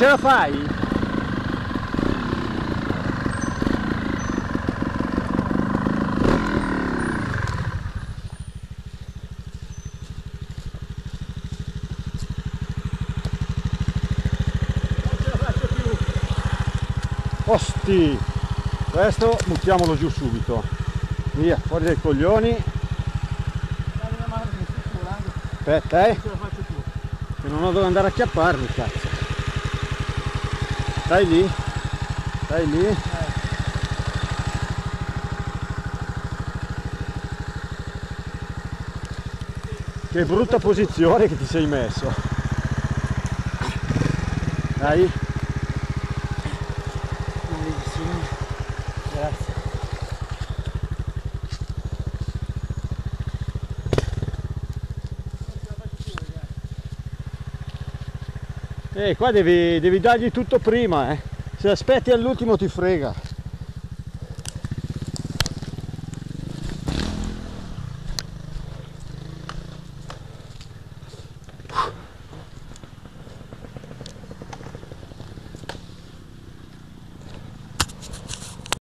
ce la fai? Osti, questo buttiamolo giù subito, via, fuori dai coglioni. Aspetta, che non ho dove andare a chiapparmi, cazzo. Stai lì, stai lì. Che brutta posizione che ti sei messo. Dai. Grazie. Qua devi dargli tutto prima, Se aspetti all'ultimo ti frega.